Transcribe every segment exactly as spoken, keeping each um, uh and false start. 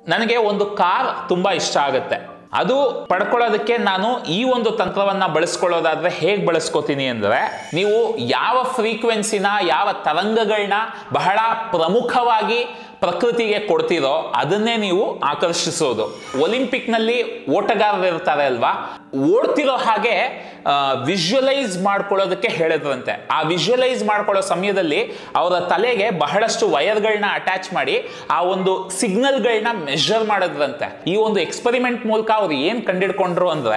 ನನಗೆ ಒಂದು ಕಾರ್ ತುಂಬಾ ಇಷ್ಟ ಆಗುತ್ತೆ. ಅದು ಪಡ್ಕೊಳ್ಳೋದಕ್ಕೆ ನಾನು ಈ ಒಂದು ತಂತ್ರವನ್ನ ಬಳಸ್ಕೊಳ್ಳೋದಾದ್ರೆ ಹೇಗೆ ಬಳಸ್ಕೋತೀನಿ ಅಂದ್ರೆ, ನೀವು ಯಾವ ಫ್ರೀಕ್ವೆನ್ಸಿನ ಯಾವ ತರಂಗಗಳನ್ನ ಬಹಳ ಪ್ರಮುಖವಾಗಿ ಪ್ರಕೃತಿಗೆ ಕೊಡ್ತಿರೋ ಅದನ್ನೇ ನೀವು ಆಕರ್ಷಿಸೋದು. ಒಲಿಂಪಿಕ್ ನಲ್ಲಿ ಓಟಗಾರರು ಇರ್ತಾರೆ ಅಲ್ವಾ, ಓಡ್ತಿರೋ ಹಾಗೆ ವಿಜುವಲೈಸ್ ಮಾಡ್ಕೊಳ್ಳೋದಕ್ಕೆ ಹೇಳಿದ್ರಂತೆ. ಆ ವಿಜುವಲೈಸ್ ಮಾಡ್ಕೊಳ್ಳೋ ಸಮಯದಲ್ಲಿ ಅವರ ತಲೆಗೆ ಬಹಳಷ್ಟು ವೈರ್ಗಳನ್ನ ಅಟ್ಯಾಚ್ ಮಾಡಿ ಆ ಒಂದು ಸಿಗ್ನಲ್ಗಳನ್ನ ಮೆಷರ್ ಮಾಡಿದ್ರಂತೆ. ಈ ಒಂದು ಎಕ್ಸ್ಪೆರಿಮೆಂಟ್ ಮೂಲಕ ಅವ್ರು ಏನ್ ಕಂಡಿಡ್ಕೊಂಡ್ರು ಅಂದ್ರೆ,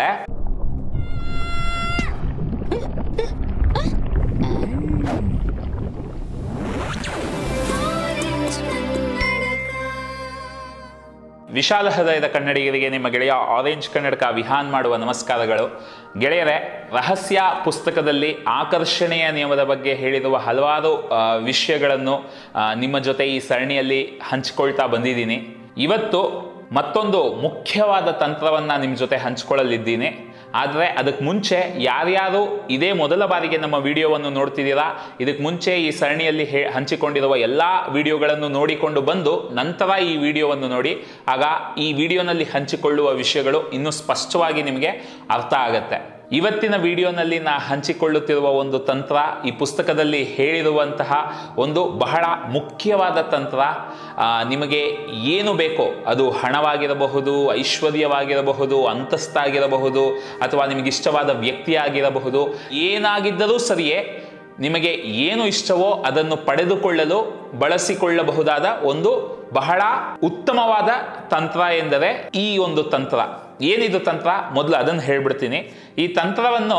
ವಿಶಾಲ ಹೃದಯದ ಕನ್ನಡಿಗರಿಗೆ ನಿಮ್ಮ ಗೆಳೆಯ ಆರೆಂಜ್ ಕನ್ನಡಕ ವಿಹಾನ್ ಮಾಡುವ ನಮಸ್ಕಾರಗಳು. ಗೆಳೆಯರೇ, ರಹಸ್ಯ ಪುಸ್ತಕದಲ್ಲಿ ಆಕರ್ಷಣೆಯ ನಿಯಮದ ಬಗ್ಗೆ ಹೇಳಿರುವ ಹಲವಾರು ವಿಷಯಗಳನ್ನು ನಿಮ್ಮ ಜೊತೆ ಈ ಸರಣಿಯಲ್ಲಿ ಹಂಚಿಕೊಳ್ತಾ ಬಂದಿದ್ದೀನಿ. ಇವತ್ತು ಮತ್ತೊಂದು ಮುಖ್ಯವಾದ ತಂತ್ರವನ್ನು ನಿಮ್ಮ ಜೊತೆ ಹಂಚಿಕೊಳ್ಳಲಿದ್ದೀನಿ. ಆದರೆ ಅದಕ್ಕೆ ಮುಂಚೆ ಯಾರ್ಯಾರು ಇದೇ ಮೊದಲ ಬಾರಿಗೆ ನಮ್ಮ ವಿಡಿಯೋವನ್ನು ನೋಡ್ತಿದ್ದೀರಾ, ಇದಕ್ಕೆ ಮುಂಚೆ ಈ ಸರಣಿಯಲ್ಲಿ ಹೇ ಹಂಚಿಕೊಂಡಿರುವ ಎಲ್ಲ ವಿಡಿಯೋಗಳನ್ನು ನೋಡಿಕೊಂಡು ಬಂದು ನಂತರ ಈ ವಿಡಿಯೋವನ್ನು ನೋಡಿ. ಆಗ ಈ ವಿಡಿಯೋನಲ್ಲಿ ಹಂಚಿಕೊಳ್ಳುವ ವಿಷಯಗಳು ಇನ್ನೂ ಸ್ಪಷ್ಟವಾಗಿ ನಿಮಗೆ ಅರ್ಥ ಆಗುತ್ತೆ. ಇವತ್ತಿನ ವಿಡಿಯೋನಲ್ಲಿ ನಾ ಹಂಚಿಕೊಳ್ಳುತ್ತಿರುವ ಒಂದು ತಂತ್ರ ಈ ಪುಸ್ತಕದಲ್ಲಿ ಹೇಳಿರುವಂತಹ ಒಂದು ಬಹಳ ಮುಖ್ಯವಾದ ತಂತ್ರ. ನಿಮಗೆ ಏನು ಬೇಕೋ, ಅದು ಹಣವಾಗಿರಬಹುದು, ಐಶ್ವರ್ಯವಾಗಿರಬಹುದು, ಅಂತಸ್ತಾಗಿರಬಹುದು, ಅಥವಾ ನಿಮಗಿಷ್ಟವಾದ ವ್ಯಕ್ತಿಯಾಗಿರಬಹುದು, ಏನಾಗಿದ್ದರೂ ಸರಿಯೇ, ನಿಮಗೆ ಏನು ಇಷ್ಟವೋ ಅದನ್ನು ಪಡೆದುಕೊಳ್ಳಲು ಬಳಸಿಕೊಳ್ಳಬಹುದಾದ ಒಂದು ಬಹಳ ಉತ್ತಮವಾದ ತಂತ್ರ ಎಂದರೆ ಈ ಒಂದು ತಂತ್ರ. ಏನಿದು ತಂತ್ರ? ಮೊದಲು ಅದನ್ನು ಹೇಳ್ಬಿಡ್ತೀನಿ. ಈ ತಂತ್ರವನ್ನು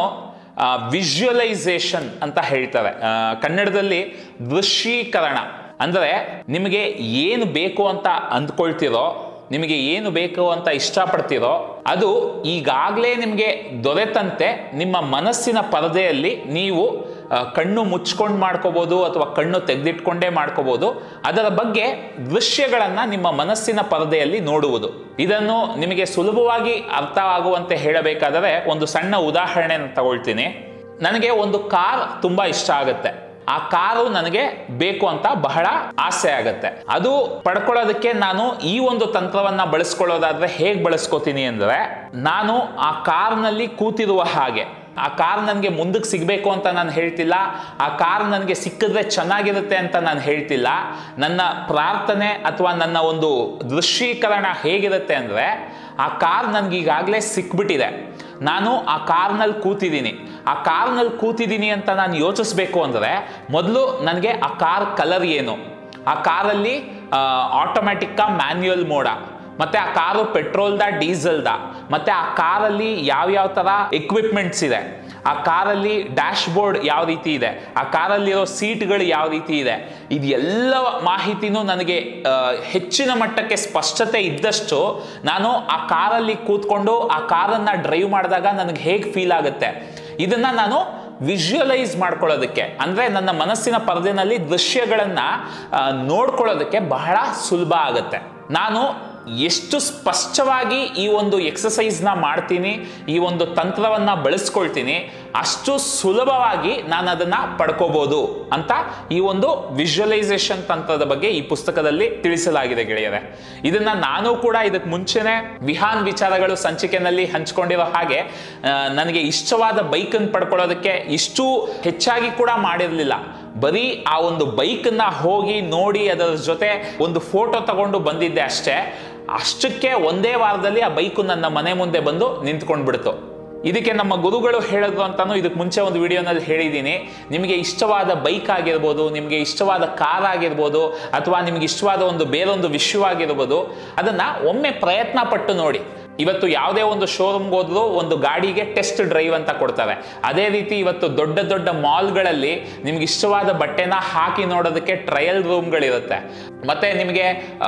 ವಿಜುವಲೈಸೇಷನ್ ಅಂತ ಹೇಳ್ತಾರೆ. ಕನ್ನಡದಲ್ಲಿ ದೃಶ್ಯೀಕರಣ. ಅಂದರೆ ನಿಮಗೆ ಏನು ಬೇಕು ಅಂತ ಅಂದ್ಕೊಳ್ತಿರೋ, ನಿಮಗೆ ಏನು ಬೇಕು ಅಂತ ಇಷ್ಟಪಡ್ತಿರೋ ಅದು ಈಗಾಗಲೇ ನಿಮಗೆ ದೊರೆತಂತೆ ನಿಮ್ಮ ಮನಸ್ಸಿನ ಪರದೆಯಲ್ಲಿ ನೀವು ಕಣ್ಣು ಮುಚ್ಕೊಂಡು ಮಾಡ್ಕೋಬೋದು ಅಥವಾ ಕಣ್ಣು ತೆಗೆದಿಟ್ಕೊಂಡೇ ಮಾಡ್ಕೋಬೋದು. ಅದರ ಬಗ್ಗೆ ದೃಶ್ಯಗಳನ್ನು ನಿಮ್ಮ ಮನಸ್ಸಿನ ಪರದೆಯಲ್ಲಿ ನೋಡುವುದು. ಇದನ್ನು ನಿಮಗೆ ಸುಲಭವಾಗಿ ಅರ್ಥ ಆಗುವಂತೆ ಹೇಳಬೇಕಾದರೆ ಒಂದು ಸಣ್ಣ ಉದಾಹರಣೆಯನ್ನು ತಗೊಳ್ತೀನಿ. ನನಗೆ ಒಂದು ಕಾರ್ ತುಂಬ ಇಷ್ಟ ಆಗುತ್ತೆ. ಆ ಕಾರು ನನಗೆ ಬೇಕು ಅಂತ ಬಹಳ ಆಸೆ ಆಗತ್ತೆ. ಅದು ಪಡ್ಕೊಳ್ಳೋದಕ್ಕೆ ನಾನು ಈ ಒಂದು ತಂತ್ರವನ್ನ ಬಳಸ್ಕೊಳ್ಳೋದಾದ್ರೆ ಹೇಗೆ ಬಳಸ್ಕೋತೀನಿ ಅಂದ್ರೆ, ನಾನು ಆ ಕಾರ್ನಲ್ಲಿ ಕೂತಿರುವ ಹಾಗೆ, ಆ ಕಾರ್ ನನಗೆ ಮುಂದಕ್ಕೆ ಸಿಗಬೇಕು ಅಂತ ನಾನು ಹೇಳ್ತಿಲ್ಲ, ಆ ಕಾರ್ ನನಗೆ ಸಿಕ್ಕಿದ್ರೆ ಚೆನ್ನಾಗಿರುತ್ತೆ ಅಂತ ನಾನು ಹೇಳ್ತಿಲ್ಲ. ನನ್ನ ಪ್ರಾರ್ಥನೆ ಅಥವಾ ನನ್ನ ಒಂದು ದೃಶ್ಯೀಕರಣ ಹೇಗಿರುತ್ತೆ ಅಂದರೆ, ಆ ಕಾರ್ ನನಗೀಗಾಗಲೇ ಸಿಕ್ಬಿಟ್ಟಿದೆ, ನಾನು ಆ ಕಾರ್ನಲ್ಲಿ ಕೂತಿದ್ದೀನಿ. ಆ ಕಾರ್ನಲ್ಲಿ ಕೂತಿದ್ದೀನಿ ಅಂತ ನಾನು ಯೋಚಿಸ್ಬೇಕು ಅಂದರೆ ಮೊದಲು ನನಗೆ ಆ ಕಾರ್ ಕಲರ್ ಏನು, ಆ ಕಾರಲ್ಲಿ ಆಟೋಮ್ಯಾಟಿಕ್ಕಾ ಮ್ಯಾನ್ಯುಯಲ್ ಮೋಡ, ಮತ್ತೆ ಆ ಕಾರು ಪೆಟ್ರೋಲ್ದ ಡೀಸೆಲ್ದ, ಮತ್ತೆ ಆ ಕಾರಲ್ಲಿ ಯಾವ್ಯಾವ ಥರ ಎಕ್ವಿಪ್ಮೆಂಟ್ಸ್ ಇದೆ, ಆ ಕಾರಲ್ಲಿ ಡ್ಯಾಶ್ ಬೋರ್ಡ್ ಯಾವ ರೀತಿ ಇದೆ, ಆ ಕಾರಲ್ಲಿರೋ ಸೀಟ್ಗಳು ಯಾವ ರೀತಿ ಇದೆ, ಇದೆಲ್ಲ ಮಾಹಿತಿನೂ ನನಗೆ ಹೆಚ್ಚಿನ ಮಟ್ಟಕ್ಕೆ ಸ್ಪಷ್ಟತೆ ಇದ್ದಷ್ಟು ನಾನು ಆ ಕಾರಲ್ಲಿ ಕೂತ್ಕೊಂಡು ಆ ಕಾರನ್ನು ಡ್ರೈವ್ ಮಾಡಿದಾಗ ನನಗೆ ಹೇಗೆ ಫೀಲ್ ಆಗುತ್ತೆ, ಇದನ್ನು ನಾನು ವಿಜುವಲೈಸ್ ಮಾಡ್ಕೊಳ್ಳೋದಕ್ಕೆ, ಅಂದರೆ ನನ್ನ ಮನಸ್ಸಿನ ಪರದೆನಲ್ಲಿ ದೃಶ್ಯಗಳನ್ನು ನೋಡ್ಕೊಳ್ಳೋದಕ್ಕೆ ಬಹಳ ಸುಲಭ ಆಗುತ್ತೆ. ನಾನು ಎಷ್ಟು ಸ್ಪಷ್ಟವಾಗಿ ಈ ಒಂದು ಎಕ್ಸಸೈಸ್ನ ಮಾಡ್ತೀನಿ, ಈ ಒಂದು ತಂತ್ರವನ್ನು ಬಳಸ್ಕೊಳ್ತೀನಿ, ಅಷ್ಟು ಸುಲಭವಾಗಿ ನಾನು ಅದನ್ನು ಪಡ್ಕೋಬೋದು ಅಂತ ಈ ಒಂದು ವಿಜುವಲೈಸೇಷನ್ ತಂತ್ರದ ಬಗ್ಗೆ ಈ ಪುಸ್ತಕದಲ್ಲಿ ತಿಳಿಸಲಾಗಿದೆ ಗೆಳೆಯರೆ. ಇದನ್ನು ನಾನು ಕೂಡ ಇದಕ್ಕೆ ಮುಂಚೆನೆ ವಿಹಾನ್ ವಿಚಾರಗಳು ಸಂಚಿಕೆಯಲ್ಲಿ ಹಂಚ್ಕೊಂಡಿರೋ ಹಾಗೆ ನನಗೆ ಇಷ್ಟವಾದ ಬೈಕನ್ನು ಪಡ್ಕೊಳ್ಳೋದಕ್ಕೆ ಇಷ್ಟು ಹೆಚ್ಚಾಗಿ ಕೂಡ ಮಾಡಿರಲಿಲ್ಲ. ಬರೀ ಆ ಒಂದು ಬೈಕನ್ನ ಹೋಗಿ ನೋಡಿ ಅದರ ಜೊತೆ ಒಂದು ಫೋಟೋ ತಗೊಂಡು ಬಂದಿದ್ದೆ ಅಷ್ಟೇ. ಅಷ್ಟಕ್ಕೆ ಒಂದೇ ವಾರದಲ್ಲಿ ಆ ಬೈಕು ನನ್ನ ಮನೆ ಮುಂದೆ ಬಂದು ನಿಂತ್ಕೊಂಡ್ಬಿಡ್ತು. ಇದಕ್ಕೆ ನಮ್ಮ ಗುರುಗಳು ಹೇಳಿದ್ರು ಅಂತಾನು ಇದಕ್ಕೆ ಮುಂಚೆ ಒಂದು ವಿಡಿಯೋನಲ್ಲಿ ಹೇಳಿದ್ದೀನಿ. ನಿಮಗೆ ಇಷ್ಟವಾದ ಬೈಕ್ ಆಗಿರ್ಬೋದು, ನಿಮಗೆ ಇಷ್ಟವಾದ ಕಾರ್ ಆಗಿರ್ಬೋದು, ಅಥವಾ ನಿಮಗೆ ಇಷ್ಟವಾದ ಒಂದು ಬೇರೊಂದು ವಿಷಯವಾಗಿರ್ಬೋದು, ಅದನ್ನು ಒಮ್ಮೆ ಪ್ರಯತ್ನ ಪಟ್ಟು ನೋಡಿ. ಇವತ್ತು ಯಾವುದೇ ಒಂದು ಶೋರೂಮ್ಗೆ ಹೋದ್ರು ಒಂದು ಗಾಡಿಗೆ ಟೆಸ್ಟ್ ಡ್ರೈವ್ ಅಂತ ಕೊಡ್ತಾರೆ. ಅದೇ ರೀತಿ ಇವತ್ತು ದೊಡ್ಡ ದೊಡ್ಡ ಮಾಲ್ಗಳಲ್ಲಿ ನಿಮ್ಗೆ ಇಷ್ಟವಾದ ಬಟ್ಟೆನ ಹಾಕಿ ನೋಡೋದಕ್ಕೆ ಟ್ರಯಲ್ ರೂಮ್ಗಳಿರುತ್ತೆ. ಮತ್ತೆ ನಿಮಗೆ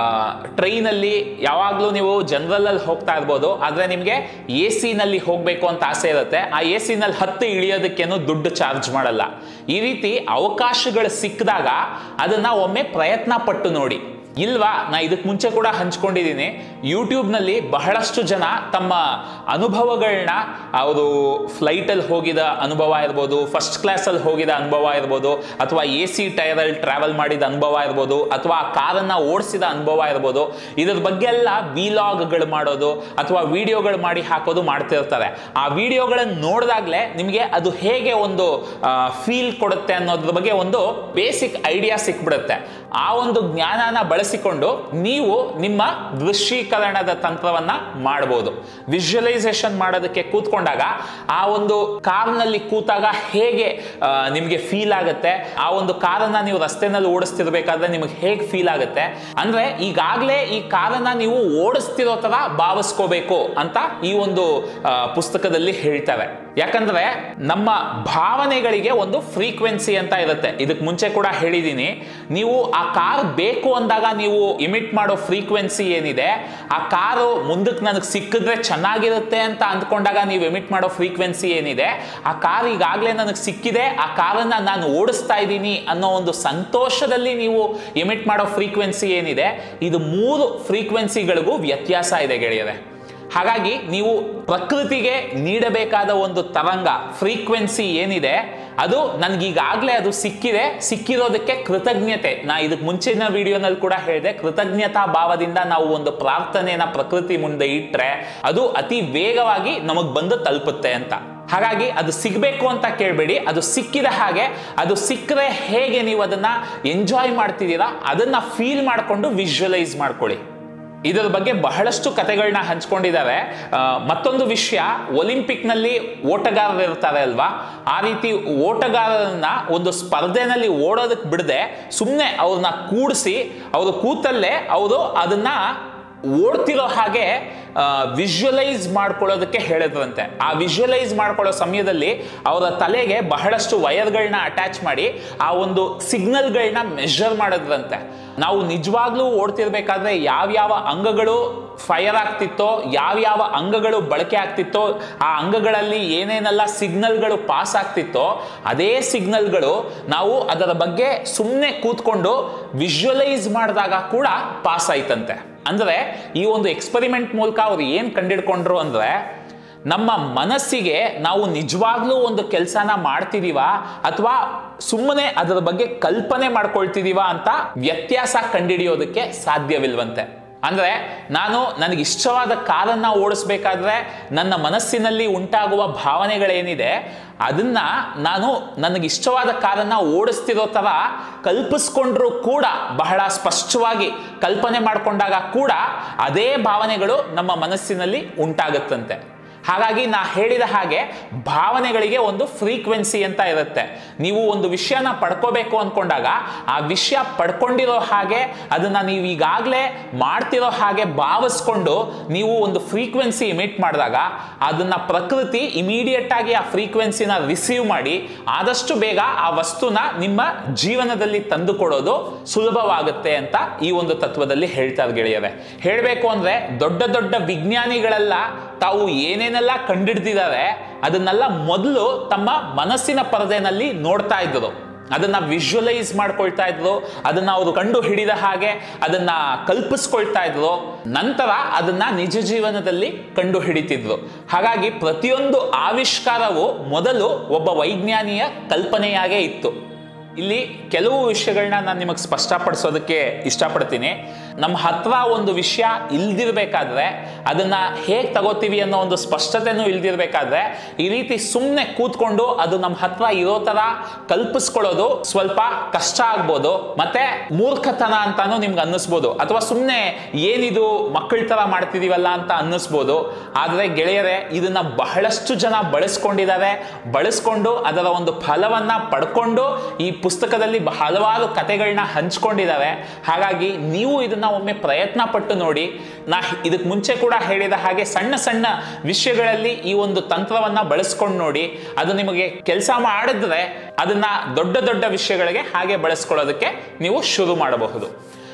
ಟ್ರೈನಲ್ಲಿ ಯಾವಾಗಲೂ ನೀವು ಜನರಲಲ್ಲಿ ಹೋಗ್ತಾ ಇರ್ಬೋದು, ಆದರೆ ನಿಮಗೆ ಎ ಸಿನಲ್ಲಿ ಹೋಗಬೇಕು ಅಂತ ಆಸೆ ಇರುತ್ತೆ. ಆ ಎ ಸಿನಲ್ಲಿ ಹತ್ತು ಇಳಿಯೋದಕ್ಕೇನು ದುಡ್ಡು ಚಾರ್ಜ್ ಮಾಡಲ್ಲ. ಈ ರೀತಿ ಅವಕಾಶಗಳು ಸಿಕ್ಕಿದಾಗ ಅದನ್ನು ಒಮ್ಮೆ ಪ್ರಯತ್ನ ಪಟ್ಟು ನೋಡಿ. ಇಲ್ವಾ? ನಾ ಇದಕ್ಕೆ ಮುಂಚೆ ಕೂಡ ಹಂಚ್ಕೊಂಡಿದ್ದೀನಿ. ಯೂಟ್ಯೂಬ್ನಲ್ಲಿ ಬಹಳಷ್ಟು ಜನ ತಮ್ಮ ಅನುಭವಗಳನ್ನ, ಅವರು ಫ್ಲೈಟಲ್ಲಿ ಹೋಗಿದ ಅನುಭವ ಇರ್ಬೋದು, ಫಸ್ಟ್ ಕ್ಲಾಸಲ್ಲಿ ಹೋಗಿದ ಅನುಭವ ಇರ್ಬೋದು, ಅಥವಾ ಎ ಸಿ ಟೈರಲ್ಲಿ ಟ್ರಾವೆಲ್ ಮಾಡಿದ ಅನುಭವ ಇರ್ಬೋದು, ಅಥವಾ ಕಾರನ್ನು ಓಡಿಸಿದ ಅನುಭವ ಇರ್ಬೋದು, ಇದ್ರ ಬಗ್ಗೆ ಎಲ್ಲ ವಿಲಾಗ್ಗಳು ಮಾಡೋದು ಅಥವಾ ವಿಡಿಯೋಗಳು ಮಾಡಿ ಹಾಕೋದು ಮಾಡ್ತಿರ್ತಾರೆ. ಆ ವಿಡಿಯೋಗಳನ್ನು ನೋಡಿದಾಗಲೇ ನಿಮಗೆ ಅದು ಹೇಗೆ ಒಂದು ಫೀಲ್ ಕೊಡುತ್ತೆ ಅನ್ನೋದ್ರ ಬಗ್ಗೆ ಒಂದು ಬೇಸಿಕ್ ಐಡಿಯಾ ಸಿಕ್ಬಿಡುತ್ತೆ. ಆ ಒಂದು ಜ್ಞಾನನ ಬಳಸಿಕೊಂಡು ನೀವು ನಿಮ್ಮ ದೃಶ್ಯೀಕರಣದ ತಂತ್ರವನ್ನ ಮಾಡಬಹುದು. ವಿಜುವಲೈಸೇಷನ್ ಮಾಡೋದಕ್ಕೆ ಕೂತ್ಕೊಂಡಾಗ ಆ ಒಂದು ಕಾರ್ನಲ್ಲಿ ಕೂತಾಗ ಹೇಗೆ ನಿಮಗೆ ಫೀಲ್ ಆಗುತ್ತೆ, ಆ ಒಂದು ಕಾರನ್ನ ನೀವು ರಸ್ತೆನಲ್ಲಿ ಓಡಿಸ್ತಿರ್ಬೇಕಾದ್ರೆ ನಿಮಗೆ ಹೇಗೆ ಫೀಲ್ ಆಗುತ್ತೆ ಅಂದ್ರೆ ಈಗಾಗಲೇ ಈ ಕಾರನ್ನ ನೀವು ಓಡಿಸ್ತಿರೋ ತರ ಭಾವಿಸ್ಕೋಬೇಕು ಅಂತ ಈ ಒಂದು ಪುಸ್ತಕದಲ್ಲಿ ಹೇಳ್ತಾರೆ. ಯಾಕಂದ್ರೆ ನಮ್ಮ ಭಾವನೆಗಳಿಗೆ ಒಂದು ಫ್ರೀಕ್ವೆನ್ಸಿ ಅಂತ ಇರುತ್ತೆ. ಇದಕ್ಕೆ ಮುಂಚೆ ಕೂಡ ಹೇಳಿದ್ದೀನಿ, ನೀವು ಆ ಕಾರ್ ಬೇಕು ಅಂದಾಗ ನೀವು ಇಮಿಟ್ ಮಾಡೋ ಫ್ರೀಕ್ವೆನ್ಸಿ ಏನಿದೆ, ಆ ಕಾರು ಮುಂದಕ್ಕೆ ನನಗೆ ಸಿಕ್ಕಿದ್ರೆ ಚೆನ್ನಾಗಿರುತ್ತೆ ಅಂತ ಅಂದ್ಕೊಂಡಾಗ ನೀವು ಎಮಿಟ್ ಮಾಡೋ ಫ್ರೀಕ್ವೆನ್ಸಿ ಏನಿದೆ, ಆ ಕಾರ್ ಈಗಾಗಲೇ ನನಗೆ ಸಿಕ್ಕಿದೆ, ಆ ಕಾರನ್ನ ನಾನು ಓಡಿಸ್ತಾ ಇದ್ದೀನಿ ಅನ್ನೋ ಒಂದು ಸಂತೋಷದಲ್ಲಿ ನೀವು ಎಮಿಟ್ ಮಾಡೋ ಫ್ರೀಕ್ವೆನ್ಸಿ ಏನಿದೆ, ಇದು ಮೂರು ಫ್ರೀಕ್ವೆನ್ಸಿಗಳಿಗೂ ವ್ಯತ್ಯಾಸ ಇದೆ ಗೆಳೆಯರೆ. ಹಾಗಾಗಿ ನೀವು ಪ್ರಕೃತಿಗೆ ನೀಡಬೇಕಾದ ಒಂದು ತರಂಗ ಫ್ರೀಕ್ವೆನ್ಸಿ ಏನಿದೆ, ಅದು ನನಗೀಗಾಗಲೇ ಅದು ಸಿಕ್ಕಿದೆ, ಸಿಕ್ಕಿರೋದಕ್ಕೆ ಕೃತಜ್ಞತೆ. ನಾ ಇದಕ್ಕೆ ಮುಂಚಿನ ವಿಡಿಯೋನಲ್ಲಿ ಕೂಡ ಹೇಳಿದೆ, ಕೃತಜ್ಞತಾ ಭಾವದಿಂದ ನಾವು ಒಂದು ಪ್ರಾರ್ಥನೆಯನ್ನ ಪ್ರಕೃತಿ ಮುಂದೆ ಇಟ್ಟರೆ ಅದು ಅತಿ ವೇಗವಾಗಿ ನಮಗೆ ಬಂದು ತಲುಪುತ್ತೆ ಅಂತ. ಹಾಗಾಗಿ ಅದು ಸಿಗಬೇಕು ಅಂತ ಕೇಳಬೇಡಿ, ಅದು ಸಿಕ್ಕಿದ ಹಾಗೆ, ಅದು ಸಿಕ್ಕರೆ ಹೇಗೆ ನೀವು ಅದನ್ನ ಎಂಜಾಯ್ ಮಾಡ್ತಿದ್ದೀರಾ ಅದನ್ನ ಫೀಲ್ ಮಾಡಿಕೊಂಡು ವಿಜುವಲೈಸ್ ಮಾಡ್ಕೊಳ್ಳಿ. ಇದರ ಬಗ್ಗೆ ಬಹಳಷ್ಟು ಕಥೆಗಳನ್ನ ಹಂಚ್ಕೊಂಡಿದ್ದಾರೆ. ಮತ್ತೊಂದು ವಿಷಯ, ಒಲಿಂಪಿಕ್ ನಲ್ಲಿ ಓಟಗಾರರು ಇರ್ತಾರೆ ಅಲ್ವಾ, ಆ ರೀತಿ ಓಟಗಾರರನ್ನ ಒಂದು ಸ್ಪರ್ಧೆನಲ್ಲಿ ಓಡೋದಕ್ಕೆ ಬಿಡದೆ ಸುಮ್ಮನೆ ಅವ್ರನ್ನ ಕೂಡಿಸಿ ಅವರು ಕೂತಲ್ಲೇ ಅವರು ಅದನ್ನ ಓಡ್ತಿರೋ ಹಾಗೆ ವಿಜುವಲೈಸ್ ಮಾಡ್ಕೊಳ್ಳೋದಕ್ಕೆ ಹೇಳಿದ್ರಂತೆ. ಆ ವಿಜುವಲೈಸ್ ಮಾಡ್ಕೊಳ್ಳೋ ಸಮಯದಲ್ಲಿ ಅವರ ತಲೆಗೆ ಬಹಳಷ್ಟು ವಯರ್ಗಳನ್ನ ಅಟ್ಯಾಚ್ ಮಾಡಿ ಆ ಒಂದು ಸಿಗ್ನಲ್ಗಳನ್ನ ಮೆಷರ್ ಮಾಡಿದ್ರಂತೆ. ನಾವು ನಿಜವಾಗ್ಲೂ ಓಡ್ತಿರ್ಬೇಕಾದ್ರೆ ಯಾವ್ಯಾವ ಅಂಗಗಳು ಫೈರ್ ಆಗ್ತಿತ್ತೋ, ಯಾವ್ಯಾವ ಅಂಗಗಳು ಬಳಕೆ ಆಗ್ತಿತ್ತೋ, ಆ ಅಂಗಗಳಲ್ಲಿ ಏನೇನೆಲ್ಲ ಸಿಗ್ನಲ್ಗಳು ಪಾಸ್ ಆಗ್ತಿತ್ತೋ ಅದೇ ಸಿಗ್ನಲ್ಗಳು ನಾವು ಅದರ ಬಗ್ಗೆ ಸುಮ್ಮನೆ ಕೂತ್ಕೊಂಡು ವಿಜುವಲೈಸ್ ಮಾಡಿದಾಗ ಕೂಡ ಪಾಸ್ ಆಯ್ತಂತೆ. ಅಂದ್ರೆ ಈ ಒಂದು ಎಕ್ಸ್ಪೆರಿಮೆಂಟ್ ಮೂಲಕ ಅವ್ರು ಏನ್ ಕಂಡಿಡ್ಕೊಂಡ್ರು ಅಂದ್ರೆ, ನಮ್ಮ ಮನಸ್ಸಿಗೆ ನಾವು ನಿಜವಾಗ್ಲೂ ಒಂದು ಕೆಲಸನ ಮಾಡ್ತಿದೀವ ಅಥವಾ ಸುಮ್ಮನೆ ಅದರ ಬಗ್ಗೆ ಕಲ್ಪನೆ ಮಾಡ್ಕೊಳ್ತಿದೀವ ಅಂತ ವ್ಯತ್ಯಾಸ ಕಂಡುಹಿಡಿಯೋದಕ್ಕೆ ಸಾಧ್ಯವಿಲ್ವಂತೆ. ಅಂದ್ರೆ ನಾನು ನನಗೆ ಇಷ್ಟವಾದ ಕಾರನ್ನ ಓಡಿಸ್ಬೇಕಾದ್ರೆ ನನ್ನ ಮನಸ್ಸಿನಲ್ಲಿ ಉಂಟಾಗುವ ಭಾವನೆಗಳೇನಿದೆ ಅದನ್ನ ನಾನು ನನಗೆ ಇಷ್ಟವಾದ ಕಾರನ್ನ ಓಡಿಸ್ತಿರೋ ತರ ಕಲ್ಪಿಸ್ಕೊಂಡ್ರು ಕೂಡ, ಬಹಳ ಸ್ಪಷ್ಟವಾಗಿ ಕಲ್ಪನೆ ಮಾಡ್ಕೊಂಡಾಗ ಕೂಡ ಅದೇ ಭಾವನೆಗಳು ನಮ್ಮ ಮನಸ್ಸಿನಲ್ಲಿ ಉಂಟಾಗುತ್ತಂತೆ. ಹಾಗಾಗಿ ನಾ ಹೇಳಿದ ಹಾಗೆ ಭಾವನೆಗಳಿಗೆ ಒಂದು ಫ್ರೀಕ್ವೆನ್ಸಿ ಅಂತ ಇರುತ್ತೆ. ನೀವು ಒಂದು ವಿಷಯನ ಪಡ್ಕೋಬೇಕು ಅಂದ್ಕೊಂಡಾಗ ಆ ವಿಷಯ ಪಡ್ಕೊಂಡಿರೋ ಹಾಗೆ ಅದನ್ನ ನೀವು ಈಗಾಗಲೇ ಮಾಡ್ತಿರೋ ಹಾಗೆ ಭಾವಿಸ್ಕೊಂಡು ನೀವು ಒಂದು ಫ್ರೀಕ್ವೆನ್ಸಿ ಇಮಿಟ್ ಮಾಡಿದಾಗ ಅದನ್ನ ಪ್ರಕೃತಿ ಇಮಿಡಿಯೇಟ್ ಆಗಿ ಆ ಫ್ರೀಕ್ವೆನ್ಸಿನ ರಿಸೀವ್ ಮಾಡಿ ಆದಷ್ಟು ಬೇಗ ಆ ವಸ್ತುನ ನಿಮ್ಮ ಜೀವನದಲ್ಲಿ ತಂದು ಕೊಡೋದು ಸುಲಭವಾಗುತ್ತೆ ಅಂತ ಈ ಒಂದು ತತ್ವದಲ್ಲಿ ಹೇಳ್ತಾರೆ ಗೆಳೆಯರೆ. ಹೇಳಬೇಕು ಅಂದ್ರೆ ದೊಡ್ಡ ದೊಡ್ಡ ವಿಜ್ಞಾನಿಗಳೆಲ್ಲ ತಾವು ಏನೇನೆಲ್ಲ ಕಂಡಿಡ್ದಿದ್ದಾರೆ ಅದನ್ನೆಲ್ಲ ಮೊದಲು ತಮ್ಮ ಮನಸ್ಸಿನ ಪರದೆನಲ್ಲಿ ನೋಡ್ತಾ ಇದ್ರು, ಅದನ್ನ ವಿಜುವಲೈಸ್ ಮಾಡ್ಕೊಳ್ತಾ ಇದ್ರು, ಅದನ್ನ ಅವರು ಕಂಡು ಹಿಡಿದ ಹಾಗೆ ಅದನ್ನ ಕಲ್ಪಿಸ್ಕೊಳ್ತಾ ಇದ್ರು, ನಂತರ ಅದನ್ನ ನಿಜ ಜೀವನದಲ್ಲಿ ಕಂಡು ಹಿಡಿತಿದ್ರು. ಹಾಗಾಗಿ ಪ್ರತಿಯೊಂದು ಆವಿಷ್ಕಾರವು ಮೊದಲು ಒಬ್ಬ ವೈಜ್ಞಾನಿಯ ಕಲ್ಪನೆಯಾಗೇ ಇತ್ತು. ಇಲ್ಲಿ ಕೆಲವು ವಿಷಯಗಳನ್ನ ನಾನು ನಿಮಗೆ ಸ್ಪಷ್ಟಪಡಿಸೋದಕ್ಕೆ ಇಷ್ಟಪಡ್ತೀನಿ. ನಮ್ಮ ಹತ್ರ ಒಂದು ವಿಷಯ ಇಲ್ದಿರ್ಬೇಕಾದ್ರೆ ಅದನ್ನ ಹೇಗೆ ತಗೋತೀವಿ ಅನ್ನೋ ಒಂದು ಸ್ಪಷ್ಟತೆನೂ ಇಲ್ದಿರ್ಬೇಕಾದ್ರೆ ಈ ರೀತಿ ಸುಮ್ಮನೆ ಕೂತ್ಕೊಂಡು ಅದು ನಮ್ಮ ಹತ್ರ ಇರೋ ತರ ಕಲ್ಪಿಸ್ಕೊಳ್ಳೋದು ಸ್ವಲ್ಪ ಕಷ್ಟ ಆಗ್ಬೋದು, ಮತ್ತೆ ಮೂರ್ಖತನ ಅಂತಾನು ನಿಮ್ಗೆ ಅನ್ನಿಸ್ಬೋದು, ಅಥವಾ ಸುಮ್ಮನೆ ಏನಿದು ಮಕ್ಕಳ ತರ ಮಾಡ್ತಿದೀವಲ್ಲ ಅಂತ ಅನ್ನಿಸ್ಬೋದು. ಆದ್ರೆ ಗೆಳೆಯರೆ, ಇದನ್ನ ಬಹಳಷ್ಟು ಜನ ಬಳಸ್ಕೊಂಡಿದ್ದಾರೆ, ಬಳಸ್ಕೊಂಡು ಅದರ ಒಂದು ಫಲವನ್ನ ಪಡ್ಕೊಂಡು ಈ ಪುಸ್ತಕದಲ್ಲಿ ಹಲವಾರು ಕಥೆಗಳನ್ನ ಹಂಚ್ಕೊಂಡಿದ್ದಾರೆ. ಹಾಗಾಗಿ ನೀವು ಇದನ್ನ ಒಮ್ಮೆ ಪ್ರಯತ್ನ ಪಟ್ಟು ನೋಡಿ. ನಾ ಇದಕ್ಕೆ ಮುಂಚೆ ಕೂಡ ಹೇಳಿದ ಹಾಗೆ ಸಣ್ಣ ಸಣ್ಣ ವಿಷಯಗಳಲ್ಲಿ ಈ ಒಂದು ತಂತ್ರವನ್ನ ಬಳಸ್ಕೊಂಡು ನೋಡಿ. ಅದು ನಿಮಗೆ ಕೆಲಸ ಮಾಡಿದ್ರೆ ಅದನ್ನ ದೊಡ್ಡ ದೊಡ್ಡ ವಿಷಯಗಳಿಗೆ ಹಾಗೆ ಬಳಸ್ಕೊಳ್ಳೋದಕ್ಕೆ ನೀವು ಶುರು ಮಾಡಬಹುದು.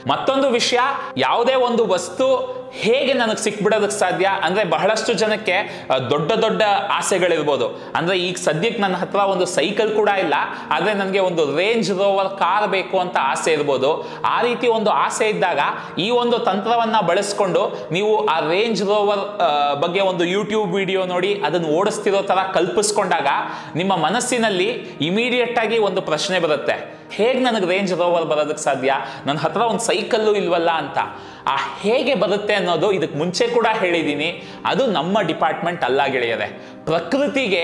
ಮತ್ತೊಂದು ವಿಷಯ, ಯಾವುದೇ ಒಂದು ವಸ್ತು ಹೇಗೆ ನನಗೆ ಸಿಕ್ಬಿಡೋದಕ್ಕೆ ಸಾಧ್ಯ ಅಂದ್ರೆ ಬಹಳಷ್ಟು ಜನಕ್ಕೆ ದೊಡ್ಡ ದೊಡ್ಡ ಆಸೆಗಳಿರ್ಬೋದು. ಅಂದ್ರೆ ಈಗ ಸದ್ಯಕ್ಕೆ ನನ್ನ ಹತ್ರ ಒಂದು ಸೈಕಲ್ ಕೂಡ ಇಲ್ಲ, ಆದ್ರೆ ನನಗೆ ಒಂದು ರೇಂಜ್ ರೋವರ್ ಕಾರ್ ಬೇಕು ಅಂತ ಆಸೆ ಇರ್ಬೋದು. ಆ ರೀತಿ ಒಂದು ಆಸೆ ಇದ್ದಾಗ ಈ ಒಂದು ತಂತ್ರವನ್ನ ಬಳಸ್ಕೊಂಡು ನೀವು ಆ ರೇಂಜ್ ರೋವರ್ ಬಗ್ಗೆ ಒಂದು ಯೂಟ್ಯೂಬ್ ವಿಡಿಯೋ ನೋಡಿ ಅದನ್ನು ಓಡಿಸ್ತಿರೋ ತರ ಕಲ್ಪಿಸ್ಕೊಂಡಾಗ ನಿಮ್ಮ ಮನಸ್ಸಿನಲ್ಲಿ ಇಮಿಡಿಯೇಟ್ ಆಗಿ ಒಂದು ಪ್ರಶ್ನೆ ಬರುತ್ತೆ, ಹೇಗೆ ನನಗೆ ರೇಂಜ್ ರೋವರ್ ಬರೋದಕ್ಕೆ ಸಾಧ್ಯ, ನನ್ನ ಹತ್ರ ಒಂದು ಸೈಕಲ್ಲು ಇಲ್ವಲ್ಲ ಅಂತ. ಆ ಹೇಗೆ ಬರುತ್ತೆ ಅನ್ನೋದು ಇದಕ್ಕೆ ಮುಂಚೆ ಕೂಡ ಹೇಳಿದ್ದೀನಿ, ಅದು ನಮ್ಮ ಡಿಪಾರ್ಟ್ಮೆಂಟ್ ಅಲ್ಲ ಗೆಳೆಯರೆ. ಪ್ರಕೃತಿಗೆ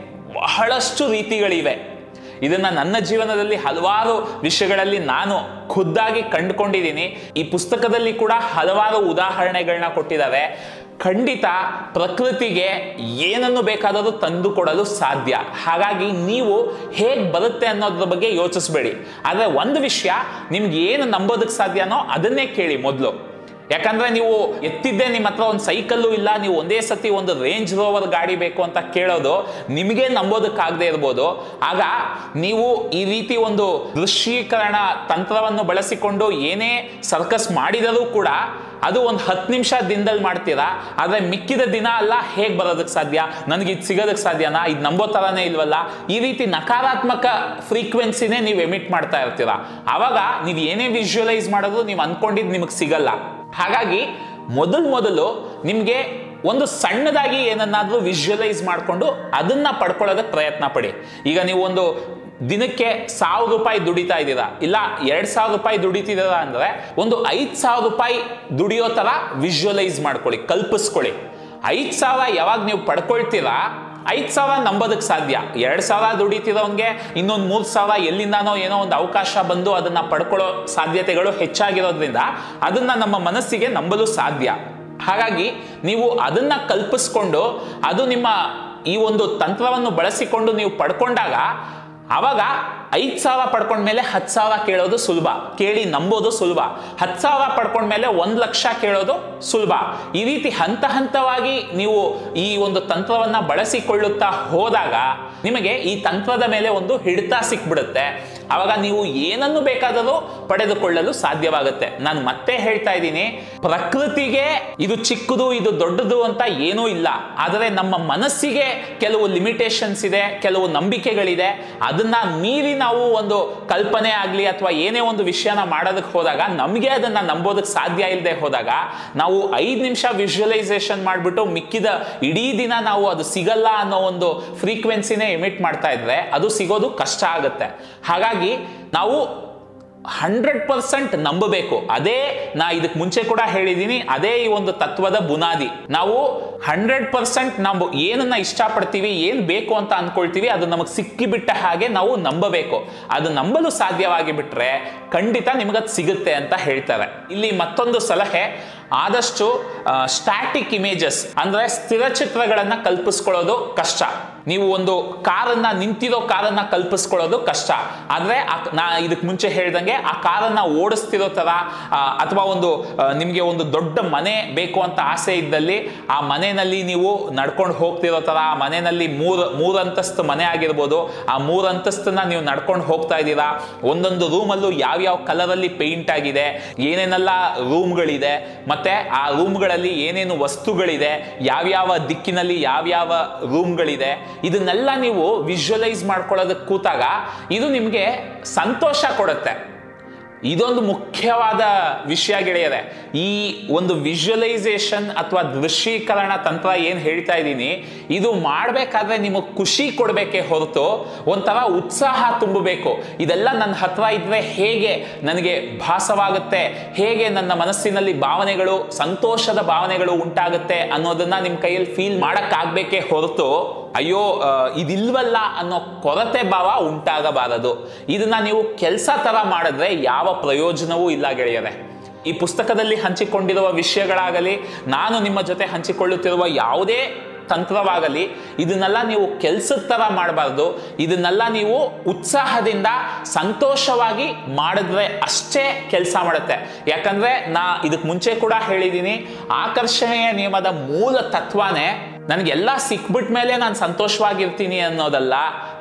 ಬಹಳಷ್ಟು ರೀತಿಗಳಿವೆ. ಇದನ್ನ ನನ್ನ ಜೀವನದಲ್ಲಿ ಹಲವಾರು ವಿಷಯಗಳಲ್ಲಿ ನಾನು ಖುದ್ದಾಗಿ ಕಂಡುಕೊಂಡಿದ್ದೀನಿ. ಈ ಪುಸ್ತಕದಲ್ಲಿ ಕೂಡ ಹಲವಾರು ಉದಾಹರಣೆಗಳನ್ನ ಕೊಟ್ಟಿದ್ದಾರೆ. ಖಂಡಿತ ಪ್ರಕೃತಿಗೆ ಏನನ್ನು ಬೇಕಾದರೂ ತಂದು ಕೊಡಲು ಸಾಧ್ಯ. ಹಾಗಾಗಿ ನೀವು ಹೇಗೆ ಬರುತ್ತೆ ಅನ್ನೋದ್ರ ಬಗ್ಗೆ ಯೋಚಿಸಬೇಡಿ. ಆದರೆ ಒಂದು ವಿಷಯ, ನಿಮ್ಗೆ ಏನು ನಂಬೋದಕ್ಕೆ ಸಾಧ್ಯನೋ ಅದನ್ನೇ ಕೇಳಿ ಮೊದಲು. ಯಾಕಂದ್ರೆ ನೀವು ಎತ್ತಿದ್ದೆ ನಿಮ್ಮ ಹತ್ರ ಒಂದು ಸೈಕಲ್ಲು ಇಲ್ಲ, ನೀವು ಒಂದೇ ಸತಿ ಒಂದು ರೇಂಜ್ ರೋವರ್ ಗಾಡಿ ಬೇಕು ಅಂತ ಕೇಳೋದು ನಿಮಗೆ ನಂಬೋದಕ್ಕಾಗದೇ ಇರ್ಬೋದು. ಆಗ ನೀವು ಈ ರೀತಿ ಒಂದು ದೃಶ್ಯೀಕರಣ ತಂತ್ರವನ್ನು ಬಳಸಿಕೊಂಡು ಏನೇ ಸರ್ಕಸ್ ಮಾಡಿದರೂ ಕೂಡ ಅದು ಒಂದು ಹತ್ತು ನಿಮಿಷ ದಿನದಲ್ಲಿ ಮಾಡ್ತೀರಾ. ಆದರೆ ಮಿಕ್ಕಿದ ದಿನ ಅಲ್ಲ ಹೇಗೆ ಬರೋದಕ್ಕೆ ಸಾಧ್ಯ, ನನಗೆ ಇದು ಸಿಗೋದಕ್ಕೆ ಸಾಧ್ಯನಾ, ಇದು ನಂಬೋ ಥರನೇ ಇಲ್ವಲ್ಲ, ಈ ರೀತಿ ನಕಾರಾತ್ಮಕ ಫ್ರೀಕ್ವೆನ್ಸಿನೇ ನೀವು ಎಮಿಟ್ ಮಾಡ್ತಾ ಇರ್ತೀರಾ. ಆವಾಗ ನೀವು ಏನೇ ವಿಜುವಲೈಸ್ ಮಾಡೋದು ನೀವು ಅಂದ್ಕೊಂಡಿದ್ದು ನಿಮಗೆ ಸಿಗಲ್ಲ. ಹಾಗಾಗಿ ಮೊದಲು ಮೊದಲು ನಿಮಗೆ ಒಂದು ಸಣ್ಣದಾಗಿ ಏನನ್ನಾದರೂ ವಿಜುವಲೈಸ್ ಮಾಡಿಕೊಂಡು ಅದನ್ನ ಪಡ್ಕೊಳ್ಳೋದಕ್ಕೆ ಪ್ರಯತ್ನ ಪಡಿ. ಈಗ ನೀವು ಒಂದು ದಿನಕ್ಕೆ ಸಾವಿರ ರೂಪಾಯಿ ದುಡಿತಾ ಇದ್ದೀರಾ, ಇಲ್ಲ ಎರಡ್ ಸಾವಿರ ರೂಪಾಯಿ ದುಡಿತಿದ್ದೀರಾ ಅಂದ್ರೆ ಒಂದು ಐದು ಸಾವಿರ ರೂಪಾಯಿ ದುಡಿಯೋ ತರ ವಿಜುವಲೈಸ್ ಮಾಡ್ಕೊಳ್ಳಿ, ಕಲ್ಪಿಸ್ಕೊಳ್ಳಿ. ಐದು ಸಾವಿರ ಯಾವಾಗ ನೀವು ಪಡ್ಕೊಳ್ತೀರಾ, ಐದು ಸಾವಿರ ನಂಬೋದಕ್ಕೆ ಸಾಧ್ಯ. ಎರಡ್ ಸಾವಿರ ದುಡಿತಿರೋನ್ಗೆ ಇನ್ನೊಂದು ಮೂರ್ ಸಾವಿರ ಎಲ್ಲಿಂದಾನೋ ಏನೋ ಒಂದು ಅವಕಾಶ ಬಂದು ಅದನ್ನ ಪಡ್ಕೊಳ್ಳೋ ಸಾಧ್ಯತೆಗಳು ಹೆಚ್ಚಾಗಿರೋದ್ರಿಂದ ಅದನ್ನ ನಮ್ಮ ಮನಸ್ಸಿಗೆ ನಂಬಲು ಸಾಧ್ಯ. ಹಾಗಾಗಿ ನೀವು ಅದನ್ನ ಕಲ್ಪಿಸ್ಕೊಂಡು ಅದು ನಿಮ್ಮ ಈ ಒಂದು ತಂತ್ರವನ್ನು ಬಳಸಿಕೊಂಡು ನೀವು ಪಡ್ಕೊಂಡಾಗ ಆವಾಗ ಐದು ಸಾವಿರ ಪಡ್ಕೊಂಡ್ಮೇಲೆ ಹತ್ತು ಸಾವಿರ ಕೇಳೋದು ಸುಲಭ, ಕೇಳಿ ನಂಬೋದು ಸುಲಭ. ಹತ್ತು ಸಾವಿರ ಪಡ್ಕೊಂಡ್ಮೇಲೆ ಒಂದು ಲಕ್ಷ ಕೇಳೋದು ಸುಲಭ. ಈ ರೀತಿ ಹಂತ ಹಂತವಾಗಿ ನೀವು ಈ ಒಂದು ತಂತ್ರವನ್ನ ಬಳಸಿಕೊಳ್ಳುತ್ತಾ ಹೋದಾಗ ನಿಮಗೆ ಈ ತಂತ್ರದ ಮೇಲೆ ಒಂದು ಹಿಡಿತ ಸಿಕ್ಬಿಡುತ್ತೆ. ಆವಾಗ ನೀವು ಏನನ್ನು ಬೇಕಾದರೂ ಪಡೆದುಕೊಳ್ಳಲು ಸಾಧ್ಯವಾಗುತ್ತೆ. ನಾನು ಮತ್ತೆ ಹೇಳ್ತಾ ಇದ್ದೀನಿ, ಪ್ರಕೃತಿಗೆ ಇದು ಚಿಕ್ಕದು ಇದು ದೊಡ್ಡದು ಅಂತ ಏನೂ ಇಲ್ಲ. ಆದರೆ ನಮ್ಮ ಮನಸ್ಸಿಗೆ ಕೆಲವು ಲಿಮಿಟೇಷನ್ಸ್ ಇದೆ, ಕೆಲವು ನಂಬಿಕೆಗಳಿದೆ. ಅದನ್ನ ಮೀರಿ ನಾವು ಒಂದು ಕಲ್ಪನೆ ಆಗ್ಲಿ ಅಥವಾ ಏನೇ ಒಂದು ವಿಷಯನ ಮಾಡೋದಕ್ಕೆ ಹೋದಾಗ ನಮಗೆ ಅದನ್ನ ನಂಬೋದಕ್ಕೆ ಸಾಧ್ಯ ಇಲ್ಲದೆ ಹೋದಾಗ ನಾವು ಐದು ನಿಮಿಷ ವಿಜುವಲೈಸೇಷನ್ ಮಾಡಿಬಿಟ್ಟು ಮಿಕ್ಕಿದ ಇಡೀ ದಿನ ನಾವು ಅದು ಸಿಗಲ್ಲ ಅನ್ನೋ ಒಂದು ಫ್ರೀಕ್ವೆನ್ಸಿನೇ ಎಮಿಟ್ ಮಾಡ್ತಾ ಇದ್ರೆ ಅದು ಸಿಗೋದು ಕಷ್ಟ ಆಗುತ್ತೆ. ಹಾಗಾಗಿ ನಾವು ಹಂಡ್ರೆಡ್ ಪರ್ಸೆಂಟ್ ನಂಬಬೇಕು. ಅದೇ ನಾ ಇದಕ್ಕೆ ಮುಂಚೆ ಕೂಡ ಹೇಳಿದ್ದೀನಿ, ಅದೇ ಈ ಒಂದು ತತ್ವದ ಬುನಾದಿ. ನಾವು ಹಂಡ್ರೆಡ್ ಪರ್ಸೆಂಟ್ ನಾವು ಏನನ್ನ ಇಷ್ಟಪಡ್ತೀವಿ, ಏನ್ ಬೇಕು ಅಂತ ಅನ್ಕೊಳ್ತೀವಿ ಅದು ನಮಗೆ ಸಿಕ್ಕಿಬಿಟ್ಟ ಹಾಗೆ ನಾವು ನಂಬಬೇಕು. ಅದು ನಂಬಲು ಸಾಧ್ಯವಾಗಿ ಬಿಟ್ರೆ ಖಂಡಿತ ನಿಮಗದು ಸಿಗುತ್ತೆ ಅಂತ ಹೇಳ್ತಾರೆ. ಇಲ್ಲಿ ಮತ್ತೊಂದು ಸಲಹೆ, ಆದಷ್ಟು ಸ್ಟ್ಯಾಟಿಕ್ ಇಮೇಜಸ್ ಅಂದ್ರೆ ಸ್ಥಿರ ಚಿತ್ರಗಳನ್ನ ಕಲ್ಪಿಸ್ಕೊಳ್ಳೋದು ಕಷ್ಟ. ನೀವು ಒಂದು ಕಾರನ್ನ ನಿಂತಿರೋ ಕಾರನ್ನ ಕಲ್ಪಿಸ್ಕೊಳ್ಳೋದು ಕಷ್ಟ. ಆದ್ರೆ ನಾ ಇದಕ್ಕೆ ಮುಂಚೆ ಹೇಳ್ದಂಗೆ ಆ ಕಾರನ್ನ ಓಡಿಸ್ತಿರೋ ತರ ಅಥವಾ ಒಂದು ನಿಮ್ಗೆ ಒಂದು ದೊಡ್ಡ ಮನೆ ಬೇಕು ಅಂತ ಆಸೆ ಇದ್ದಲ್ಲಿ ಆ ಮನೆಯಲ್ಲಿ ನೀವು ನಡ್ಕೊಂಡು ಹೋಗ್ತಿರೋ ತರ, ಆ ಮನೆಯಲ್ಲಿ ಮೂರ್ ಮೂರ್ ಅಂತಸ್ತು ಮನೆ ಆಗಿರ್ಬೋದು, ಆ ಮೂರ್ ಅಂತಸ್ತನ್ನ ನೀವು ನಡ್ಕೊಂಡು ಹೋಗ್ತಾ ಇದ್ದೀರಾ. ಒಂದೊಂದು ರೂಮಲ್ಲೂ ಯಾವ್ಯಾವ ಕಲರ್ ಅಲ್ಲಿ ಪೇಂಟ್ ಆಗಿದೆ, ಏನೇನೆಲ್ಲ ರೂಮ್ಗಳಿದೆ, ಮತ್ತೆ ಆ ರೂಮ್ಗಳಲ್ಲಿ ಏನೇನು ವಸ್ತುಗಳಿದೆ, ಯಾವ್ಯಾವ ದಿಕ್ಕಿನಲ್ಲಿ ಯಾವ್ಯಾವ ರೂಮ್ಗಳಿದೆ, ಇದನ್ನೆಲ್ಲ ನೀವು ವಿಜುವಲೈಸ್ ಮಾಡ್ಕೊಳ್ಳೋದಕ್ಕೆ ಕೂತಾಗ ಇದು ನಿಮಗೆ ಸಂತೋಷ ಕೊಡುತ್ತೆ. ಇದೊಂದು ಮುಖ್ಯವಾದ ವಿಷಯ ಗೆಳೆಯರೆ. ಈ ಒಂದು ವಿಜುವಲೈಸೇಷನ್ ಅಥವಾ ದೃಶ್ಯೀಕರಣ ತಂತ್ರ ಏನ್ ಹೇಳ್ತಾ ಇದ್ದೀನಿ, ಇದು ಮಾಡಬೇಕಾದ್ರೆ ನಿಮಗೆ ಖುಷಿ ಕೊಡಬೇಕೇ ಹೊರತು ಒಂಥರ ಉತ್ಸಾಹ ತುಂಬಬೇಕು. ಇದೆಲ್ಲ ನನ್ನ ಹತ್ರ ಇದ್ರೆ ಹೇಗೆ ನನಗೆ ಭಾಸವಾಗುತ್ತೆ, ಹೇಗೆ ನನ್ನ ಮನಸ್ಸಿನಲ್ಲಿ ಭಾವನೆಗಳು, ಸಂತೋಷದ ಭಾವನೆಗಳು ಉಂಟಾಗುತ್ತೆ ಅನ್ನೋದನ್ನ ನಿಮ್ಮ ಕೈಯಲ್ಲಿ ಫೀಲ್ ಮಾಡಕ್ಕಾಗಬೇಕೇ ಹೊರತು ಅಯ್ಯೋ ಇದಿಲ್ವಲ್ಲ ಅನ್ನೋ ಕೊರತೆ ಭಾವ ಉಂಟಾಗಬಾರದು. ಇದನ್ನ ನೀವು ಕೆಲಸ ತರ ಮಾಡಿದ್ರೆ ಯಾವ ಪ್ರಯೋಜನವೂ ಇಲ್ಲ ಗೆಳೆಯರೆ. ಈ ಪುಸ್ತಕದಲ್ಲಿ ಹಂಚಿಕೊಂಡಿರುವ ವಿಷಯಗಳಾಗಲಿ, ನಾನು ನಿಮ್ಮ ಜೊತೆ ಹಂಚಿಕೊಳ್ಳುತ್ತಿರುವ ಯಾವುದೇ ತಂತ್ರವಾಗಲಿ, ಇದನ್ನೆಲ್ಲ ನೀವು ಕೆಲಸದ ತರ ಮಾಡಬಾರ್ದು. ಇದನ್ನೆಲ್ಲ ನೀವು ಉತ್ಸಾಹದಿಂದ ಸಂತೋಷವಾಗಿ ಮಾಡಿದ್ರೆ ಅಷ್ಟೇ ಕೆಲಸ ಮಾಡುತ್ತೆ. ಯಾಕಂದ್ರೆ ನಾ ಇದಕ್ಕೆ ಮುಂಚೆ ಕೂಡ ಹೇಳಿದ್ದೀನಿ, ಆಕರ್ಷಣೆಯ ನಿಯಮದ ಮೂಲ ತತ್ವನೇ ನನಗೆಲ್ಲ ಸಿಕ್ಬಿಟ್ಟ ಮೇಲೆ ನಾನು ಸಂತೋಷವಾಗಿರ್ತೀನಿ ಅನ್ನೋದಲ್ಲ,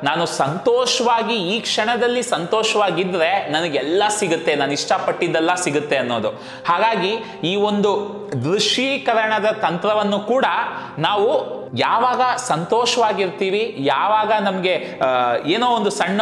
ನಾನು ಸಂತೋಷವಾಗಿ ಈ ಕ್ಷಣದಲ್ಲಿ ಸಂತೋಷವಾಗಿದ್ದರೆ ನನಗೆಲ್ಲ ಸಿಗುತ್ತೆ, ನಾನು ಇಷ್ಟಪಟ್ಟಿದ್ದೆಲ್ಲ ಸಿಗುತ್ತೆ ಅನ್ನೋದು. ಹಾಗಾಗಿ ಈ ಒಂದು ದೃಶ್ಯೀಕರಣದ ತಂತ್ರವನ್ನು ಕೂಡ ನಾವು ಯಾವಾಗ ಸಂತೋಷವಾಗಿರ್ತೀವಿ, ಯಾವಾಗ ನಮಗೆ ಏನೋ ಒಂದು ಸಣ್ಣ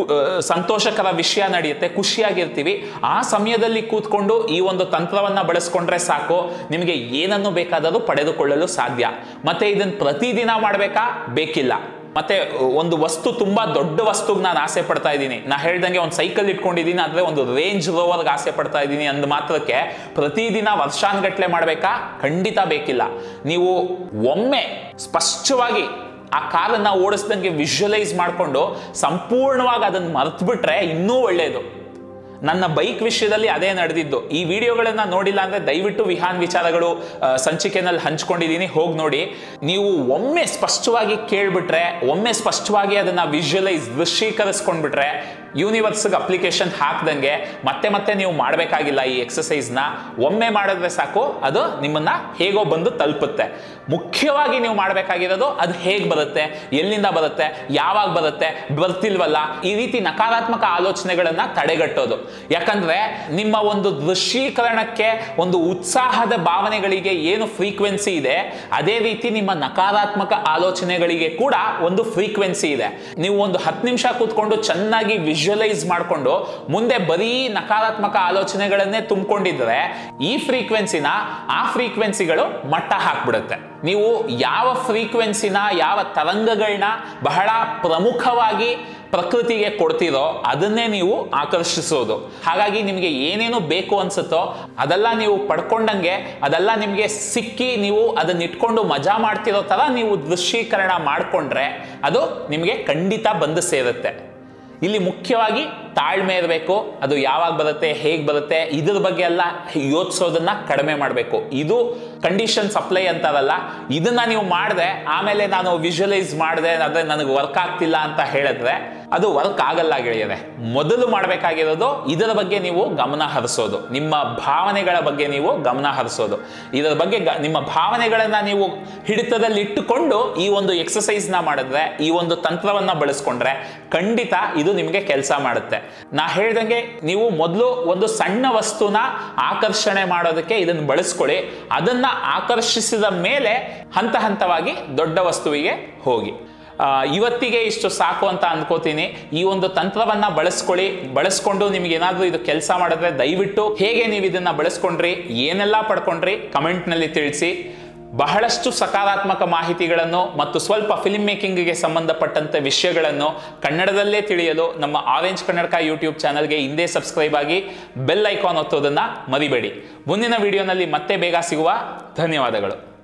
ಸಂತೋಷಕರ ವಿಷಯ ನಡೆಯುತ್ತೆ, ಖುಷಿಯಾಗಿರ್ತೀವಿ, ಆ ಸಮಯದಲ್ಲಿ ಕೂತ್ಕೊಂಡು ಈ ಒಂದು ತಂತ್ರವನ್ನು ಬಳಸ್ಕೊಂಡ್ರೆ ಸಾಕು, ನಿಮಗೆ ಏನನ್ನು ಬೇಕಾದರೂ ಪಡೆದುಕೊಳ್ಳಲು ಸಾಧ್ಯ. ಮತ್ತೆ ಇದನ್ನು ಪ್ರತಿದಿನ ಮಾಡಬೇಕಾ? ಬೇಕಿಲ್ಲ. ಮತ್ತೆ ಒಂದು ವಸ್ತು ತುಂಬಾ ದೊಡ್ಡ ವಸ್ತುಗೆ ನಾನು ಆಸೆ ಪಡ್ತಾ ಇದ್ದೀನಿ, ನಾ ಹೇಳ್ದಂಗೆ ಒಂದು ಸೈಕಲ್ ಇಟ್ಕೊಂಡಿದ್ದೀನಿ, ಆದರೆ ಒಂದು ರೇಂಜ್ ರೋವರ್ಗೆ ಆಸೆ ಪಡ್ತಾ ಇದ್ದೀನಿ ಅಂದ ಮಾತ್ರಕ್ಕೆ ಪ್ರತಿದಿನ ವರ್ಷಾನ್ಗಟ್ಲೆ ಮಾಡಬೇಕಾ? ಖಂಡಿತ ಬೇಕಿಲ್ಲ. ನೀವು ಒಮ್ಮೆ ಸ್ಪಷ್ಟವಾಗಿ ಆ ಕಾರನ್ನು ಓಡಿಸ್ದಂಗೆ ವಿಜುವಲೈಸ್ ಮಾಡಿಕೊಂಡು ಸಂಪೂರ್ಣವಾಗಿ ಅದನ್ನು ಮರೆತು ಬಿಟ್ರೆ ಇನ್ನೂ ಒಳ್ಳೆಯದು. ನನ್ನ ಬೈಕ್ ವಿಷಯದಲ್ಲಿ ಅದೇ ನಡೆದಿದ್ದು. ಈ ವಿಡಿಯೋಗಳನ್ನ ನೋಡಿಲ್ಲ ಅಂದ್ರೆ ದಯವಿಟ್ಟು ವಿಹಾನ್ ವಿಚಾರಗಳು ಸಂಚಿಕೆನಲ್ಲಿ ಹಂಚ್ಕೊಂಡಿದ್ದೀನಿ, ಹೋಗಿ ನೋಡಿ. ನೀವು ಒಮ್ಮೆ ಸ್ಪಷ್ಟವಾಗಿ ಕೇಳ್ಬಿಟ್ರೆ, ಒಮ್ಮೆ ಸ್ಪಷ್ಟವಾಗಿ ಅದನ್ನ ವಿಜುವಲೈಸ್ ದೃಶ್ಯೀಕರಿಸ್ಕೊಂಡ್ಬಿಟ್ರೆ, ಯೂನಿವರ್ಸ್ಗೆ ಅಪ್ಲಿಕೇಶನ್ ಹಾಕ್ದಂಗೆ ಮತ್ತೆ ಮತ್ತೆ ನೀವು ಮಾಡಬೇಕಾಗಿಲ್ಲ. ಈ ಎಕ್ಸಸೈಸ್ನ ಒಮ್ಮೆ ಮಾಡಿದ್ರೆ ಸಾಕು, ಅದು ನಿಮ್ಮನ್ನ ಹೇಗೋ ಬಂದು ತಲುಪುತ್ತೆ. ಮುಖ್ಯವಾಗಿ ನೀವು ಮಾಡಬೇಕಾಗಿರೋದು ಅದು ಹೇಗೆ ಬರುತ್ತೆ, ಎಲ್ಲಿಂದ ಬರುತ್ತೆ, ಯಾವಾಗ ಬರುತ್ತೆ, ಬರ್ತಿಲ್ವಲ್ಲ, ಈ ರೀತಿ ನಕಾರಾತ್ಮಕ ಆಲೋಚನೆಗಳನ್ನ ತಡೆಗಟ್ಟೋದು. ಯಾಕಂದ್ರೆ ನಿಮ್ಮ ಒಂದು ದೃಶ್ಯೀಕರಣಕ್ಕೆ, ಒಂದು ಉತ್ಸಾಹದ ಭಾವನೆಗಳಿಗೆ ಏನು ಫ್ರೀಕ್ವೆನ್ಸಿ ಇದೆ, ಅದೇ ರೀತಿ ನಿಮ್ಮ ನಕಾರಾತ್ಮಕ ಆಲೋಚನೆಗಳಿಗೆ ಕೂಡ ಒಂದು ಫ್ರೀಕ್ವೆನ್ಸಿ ಇದೆ. ನೀವು ಒಂದು ಹತ್ತು ನಿಮಿಷ ಕೂತ್ಕೊಂಡು ಚೆನ್ನಾಗಿ ವಿಜುವಲೈಸ್ ಮಾಡಿಕೊಂಡು ಮುಂದೆ ಬರೀ ನಕಾರಾತ್ಮಕ ಆಲೋಚನೆಗಳನ್ನೇ ತುಂಬಿಕೊಂಡಿದ್ರೆ ಈ ಫ್ರೀಕ್ವೆನ್ಸಿನ ಆ ಫ್ರೀಕ್ವೆನ್ಸಿಗಳು ಮಟ್ಟ ಹಾಕ್ಬಿಡುತ್ತೆ. ನೀವು ಯಾವ ಫ್ರೀಕ್ವೆನ್ಸಿನ, ಯಾವ ತರಂಗಗಳನ್ನ ಬಹಳ ಪ್ರಮುಖವಾಗಿ ಪ್ರಕೃತಿಗೆ ಕೊಡ್ತೀರೋ ಅದನ್ನೇ ನೀವು ಆಕರ್ಷಿಸೋದು. ಹಾಗಾಗಿ ನಿಮಗೆ ಏನೇನು ಬೇಕು ಅನ್ಸುತ್ತೋ ಅದೆಲ್ಲ ನೀವು ಪಡ್ಕೊಂಡಂಗೆ, ಅದೆಲ್ಲ ನಿಮಗೆ ಸಿಕ್ಕಿ ನೀವು ಅದನ್ನ ಇಟ್ಕೊಂಡು ಮಜಾ ಮಾಡ್ತಿರೋ ತರ ನೀವು ದೃಶ್ಯೀಕರಣ ಮಾಡಿಕೊಂಡ್ರೆ ಅದು ನಿಮಗೆ ಖಂಡಿತ ಬಂದು ಸೇರುತ್ತೆ. ಇಲ್ಲಿ ಮುಖ್ಯವಾಗಿ ತಾಳ್ಮೆ ಇರಬೇಕು. ಅದು ಯಾವಾಗ ಬರುತ್ತೆ, ಹೇಗೆ ಬರುತ್ತೆ, ಇದ್ರ ಬಗ್ಗೆ ಎಲ್ಲ ಯೋಚಿಸೋದನ್ನ ಕಡಿಮೆ ಮಾಡಬೇಕು. ಇದು ಕಂಡೀಷನ್ ಸಪ್ಲೈ ಅಂತಾರಲ್ಲ, ಇದನ್ನ ನೀವು ಮಾಡಿದ್ರೆ ಆಮೇಲೆ ನಾನು ವಿಜುವಲೈಸ್ ಮಾಡಿದೆ ಅದೇ ನನಗೆ ವರ್ಕ್ ಆಗ್ತಿಲ್ಲ ಅಂತ ಹೇಳಿದ್ರೆ ಅದು ವರ್ಕ್ ಆಗಲ್ಲ ಗೆಳೆಯರೆ. ಮೊದಲು ಮಾಡಬೇಕಾಗಿರೋದು ಇದರ ಬಗ್ಗೆ ನೀವು ಗಮನ ಹರಿಸೋದು, ನಿಮ್ಮ ಭಾವನೆಗಳ ಬಗ್ಗೆ ನೀವು ಗಮನ ಹರಿಸೋದು. ಇದರ ಬಗ್ಗೆ ನಿಮ್ಮ ಭಾವನೆಗಳನ್ನ ನೀವು ಹಿಡಿತದಲ್ಲಿ ಇಟ್ಟುಕೊಂಡು ಈ ಒಂದು ಎಕ್ಸಸೈಸ್ ನ ಮಾಡಿದ್ರೆ, ಈ ಒಂದು ತಂತ್ರವನ್ನ ಬಳಸ್ಕೊಂಡ್ರೆ ಖಂಡಿತ ಇದು ನಿಮಗೆ ಕೆಲಸ ಮಾಡುತ್ತೆ. ನಾ ಹೇಳ್ದಂಗೆ ನೀವು ಮೊದಲು ಒಂದು ಸಣ್ಣ ವಸ್ತುನ ಆಕರ್ಷಣೆ ಮಾಡೋದಕ್ಕೆ ಇದನ್ನು ಬಳಸ್ಕೊಳ್ಳಿ. ಅದನ್ನ ಆಕರ್ಷಿಸಿದ ಮೇಲೆ ಹಂತ ಹಂತವಾಗಿ ದೊಡ್ಡ ವಸ್ತುವಿಗೆ ಹೋಗಿ. ಇವತ್ತಿಗೆ ಇಷ್ಟು ಸಾಕು ಅಂತ ಅನ್ಕೋತೀನಿ. ಈ ಒಂದು ತಂತ್ರವನ್ನ ಬಳಸ್ಕೊಳ್ಳಿ. ಬಳಸ್ಕೊಂಡು ನಿಮ್ಗೆ ಏನಾದ್ರೂ ಇದು ಕೆಲಸ ಮಾಡಿದ್ರೆ ದಯವಿಟ್ಟು ಹೇಗೆ ನೀವು ಇದನ್ನ ಬಳಸ್ಕೊಂಡ್ರಿ, ಏನೆಲ್ಲ ಪಡ್ಕೊಂಡ್ರಿ ಕಮೆಂಟ್ ನಲ್ಲಿ ತಿಳಿಸಿ. ಬಹಳಷ್ಟು ಸಕಾರಾತ್ಮಕ ಮಾಹಿತಿಗಳನ್ನು ಮತ್ತು ಸ್ವಲ್ಪ ಫಿಲ್ಮ್ ಮೇಕಿಂಗ್ಗೆ ಸಂಬಂಧಪಟ್ಟಂತೆ ವಿಷಯಗಳನ್ನು ಕನ್ನಡದಲ್ಲೇ ತಿಳಿಯಲು ನಮ್ಮ ಆರೆಂಜ್ ಕನ್ನಡಕ ಯೂಟ್ಯೂಬ್ ಚಾನಲ್ಗೆ ಹಿಂದೆ ಸಬ್ಸ್ಕ್ರೈಬ್ ಆಗಿ ಬೆಲ್ ಐಕಾನ್ ಒತ್ತೋದನ್ನ ಮರಿಬೇಡಿ. ಮುಂದಿನ ವಿಡಿಯೋನಲ್ಲಿ ಮತ್ತೆ ಬೇಗ ಸಿಗುವ. ಧನ್ಯವಾದಗಳು.